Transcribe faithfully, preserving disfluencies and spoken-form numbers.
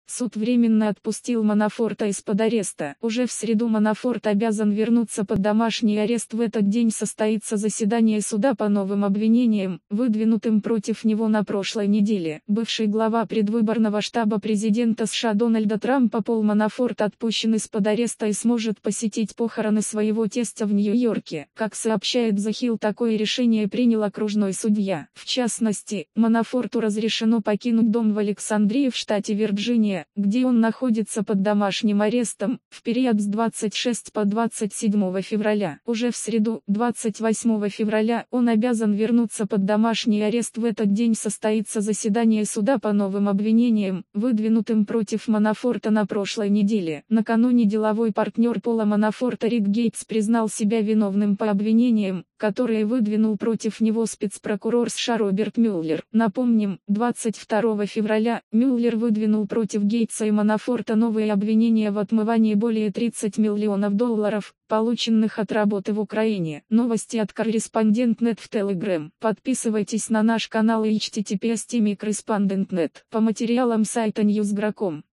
Суд временно отпустил Манафорта из-под ареста. Уже в среду Манафорт обязан вернуться под домашний арест. В этот день состоится заседание суда по новым обвинениям, выдвинутым против него на прошлой неделе. Бывший глава предвыборного штаба президента США Дональда Трампа Пол Манафорт отпущен из-под ареста и сможет посетить похороны своего тестя в Нью-Йорке. Как сообщает The Hill, такое решение принял окружной судья. В частности, Манафорту разрешено покинуть дом в Александрии в штате Вирджиния, где он находится под домашним арестом, в период с двадцать шестого по двадцать седьмое февраля. Уже в среду, двадцать восьмого февраля, он обязан вернуться под домашний арест. В этот день состоится заседание суда по новым обвинениям, выдвинутым против Манафорта на прошлой неделе. Накануне деловой партнер Пола Манафорта Рик Гейтс признал себя виновным по обвинениям, которые выдвинул против него спецпрокурор США Роберт Мюллер. Напомним, двадцать второго февраля, Мюллер выдвинул против Гейтса и Манафорта новые обвинения в отмывании более тридцати миллионов долларов, полученных от работы в Украине. Новости от Корреспондент точка нет в Telegram. Подписывайтесь на наш канал и эйч ти ти пи эс точка корреспондент точка нет по материалам сайта ньюс точка гра точка ком.